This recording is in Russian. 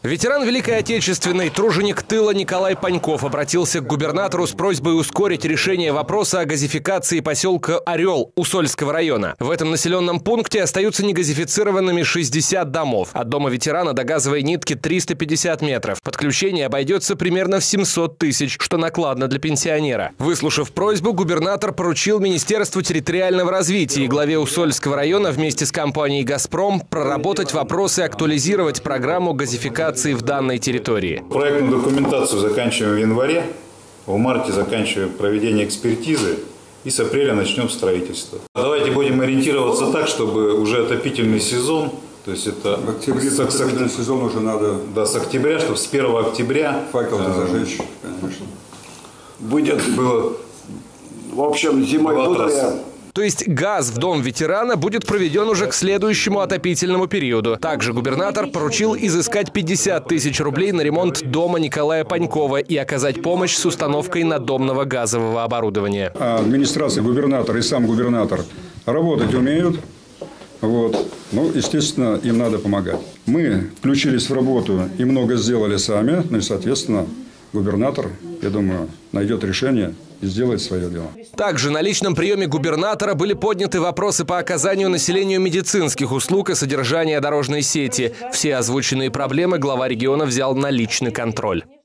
Ветеран Великой Отечественной, труженик тыла Николай Паньков обратился к губернатору с просьбой ускорить решение вопроса о газификации поселка Орел Усольского района. В этом населенном пункте остаются негазифицированными 60 домов. От дома ветерана до газовой нитки 350 метров. Подключение обойдется примерно в 700 тысяч, что накладно для пенсионера. Выслушав просьбу, губернатор поручил Министерству территориального развития и главе Усольского района вместе с компанией «Газпром» проработать вопросы и актуализировать программу газификации в данной территории. Проектную документацию заканчиваем в январе, в марте заканчиваем проведение экспертизы и с апреля начнем строительство. Давайте будем ориентироваться так, чтобы уже отопительный сезон, то есть это в октябре отопительный сезон уже надо. Да, с октября, чтобы с 1 октября факел зажечь, конечно. Было, в общем, зимой буду. То есть газ в дом ветерана будет проведен уже к следующему отопительному периоду. Также губернатор поручил изыскать 50 тысяч рублей на ремонт дома Николая Панькова и оказать помощь с установкой надомного газового оборудования. Администрация, губернатор и сам губернатор работать умеют. Ну, естественно, им надо помогать. Мы включились в работу и много сделали сами. Ну и, соответственно, губернатор, я думаю, найдет решение и сделает свое дело. Также на личном приеме губернатора были подняты вопросы по оказанию населению медицинских услуг и содержания дорожной сети. Все озвученные проблемы глава региона взял на личный контроль.